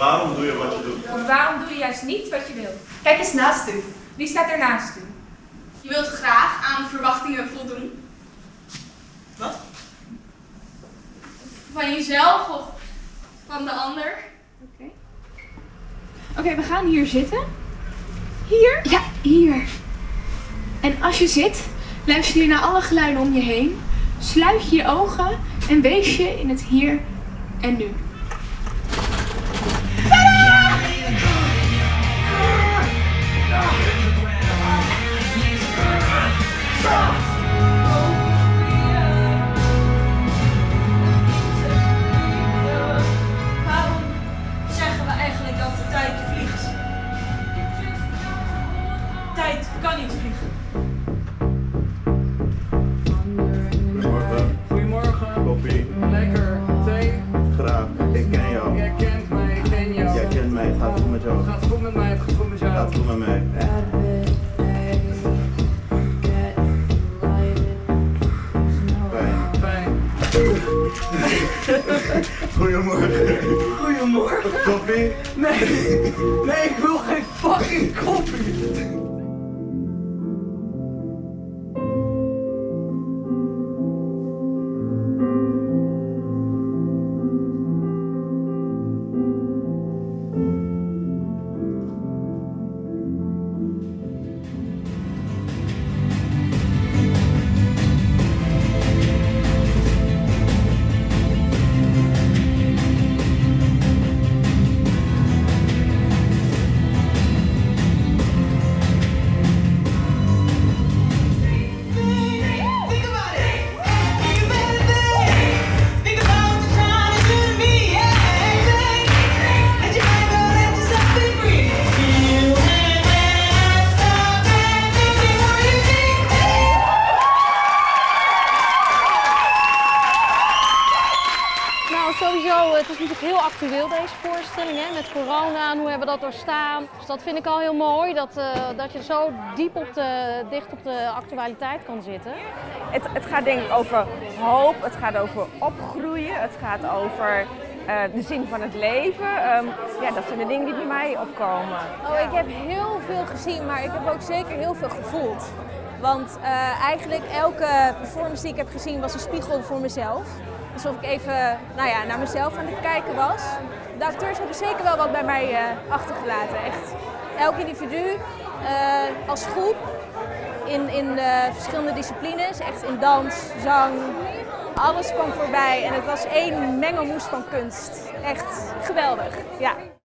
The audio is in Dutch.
Waarom doe je wat je doet? Of waarom doe je juist niet wat je wilt? Kijk eens naast u. Wie staat er naast u? Je wilt graag aan verwachtingen voldoen. Wat? Van jezelf of van de ander. Oké, we gaan hier zitten. Hier? Ja, hier. En als je zit, luister je naar alle geluiden om je heen. Sluit je je ogen en wees je in het hier en nu. Waarom zeggen we eigenlijk dat de tijd vliegt? Tijd kan niet vliegen. Goedemorgen. Goedemorgen. Koffie. Lekker. Thee. Graag. Ik ken jou. Jij kent mij, ik ken jou. Jij kent mij. Het gaat goed met jou. Het gaat goed met mij, het gaat goed met Het jou. gaat goed met mij. Fijn. Fijn. Goedemorgen. Goedemorgen. Koffie? Nee, ik wil geen fucking koffie. Sowieso, het is natuurlijk heel actueel deze voorstelling, hè, met corona en hoe hebben we dat doorstaan. Dus dat vind ik al heel mooi, dat je zo dicht op de actualiteit kan zitten. Het gaat denk ik over hoop, het gaat over opgroeien, het gaat over de zin van het leven. Ja, dat zijn de dingen die bij mij opkomen. Oh, ik heb heel veel gezien, maar ik heb ook zeker heel veel gevoeld. Want eigenlijk elke performance die ik heb gezien was een spiegel voor mezelf. Alsof ik even naar mezelf aan het kijken was. De acteurs hebben zeker wel wat bij mij achtergelaten. Echt elk individu als groep in verschillende disciplines. Echt in dans, zang, alles kwam voorbij. En het was één mengelmoes van kunst. Echt geweldig. Ja.